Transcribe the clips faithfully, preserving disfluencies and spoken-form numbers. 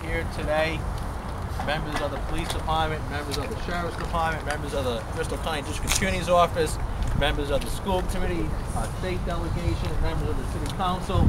here today, members of the police department, members of the sheriff's department, members of the Bristol County District Attorney's Office, members of the school committee, our state delegation, members of the city council,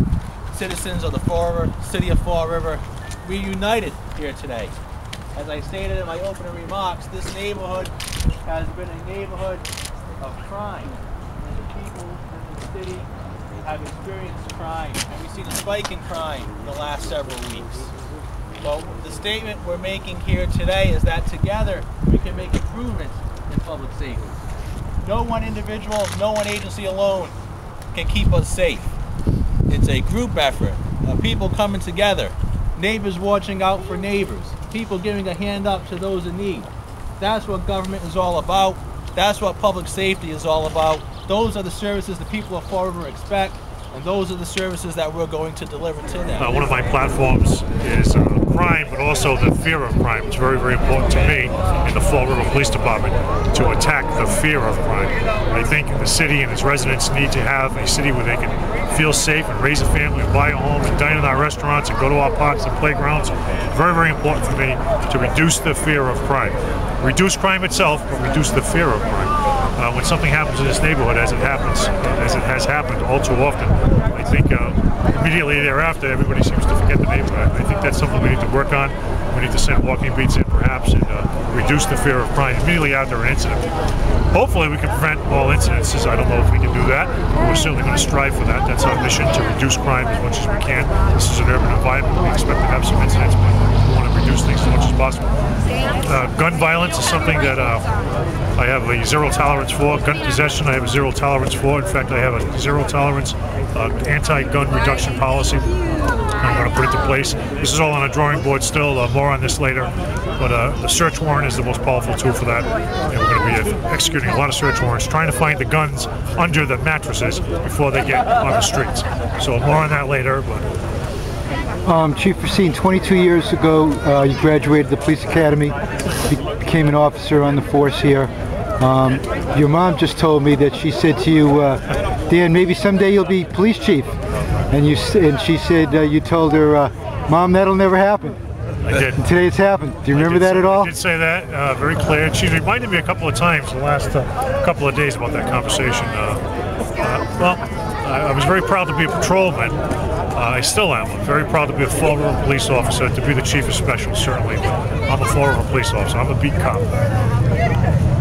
citizens of the Fall River, city of Fall River. We're united here today. As I stated in my opening remarks, this neighborhood has been a neighborhood of crime, and the people in the city have experienced crime, and we've seen a spike in crime in the last several weeks. Well, the statement we're making here today is that together we can make improvements in public safety. No one individual, no one agency alone can keep us safe. It's a group effort of people coming together, neighbors watching out for neighbors, people giving a hand up to those in need. That's what government is all about. That's what public safety is all about. Those are the services the people of Fall River expect, and those are the services that we're going to deliver to them. Uh, one of my platforms is uh, crime, but also the fear of crime. It's very, very important to me in the Fall River Police Department to attack the fear of crime. I think the city and its residents need to have a city where they can feel safe and raise a family and buy a home and dine in our restaurants and go to our parks and playgrounds. Very, very important for me to reduce the fear of crime. Reduce crime itself, but reduce the fear of crime. Uh, when something happens in this neighborhood, as it happens, as it has happened all too often, I think uh, immediately thereafter everybody seems to forget the neighborhood. I think that's something we need to work on. We need to send walking beats in perhaps and uh, reduce the fear of crime immediately after an incident. Hopefully we can prevent all incidences. I don't know if we can do that. We're certainly going to strive for that. That's our mission, to reduce crime as much as we can. This is an urban environment. We expect to have some incidents, but we want to reduce things as much as possible. Uh, gun violence is something that uh, I have a zero tolerance for. Gun possession I have a zero tolerance for. In fact, I have a zero tolerance uh, anti-gun reduction policy I'm going to put into place. This is all on a drawing board still, uh, more on this later, but uh, the search warrant is the most powerful tool for that, and we're going to be uh, executing a lot of search warrants, trying to find the guns under the mattresses before they get on the streets. So more on that later. But Um, Chief Racine, twenty-two years ago, uh, you graduated the police academy, be became an officer on the force here. Um, your mom just told me that she said to you, uh, Dan, maybe someday you'll be police chief. And you and she said uh, you told her, uh, Mom, that'll never happen. I did. And today it's happened. Do you remember that say, at all? I did say that, uh, very clear. She reminded me a couple of times the last uh, couple of days about that conversation. Uh, uh, well, I, I was very proud to be a patrolman. Uh, I still am. I'm very proud to be a Fall River police officer, to be the chief of special, certainly. But I'm a Fall River police officer. I'm a beat cop.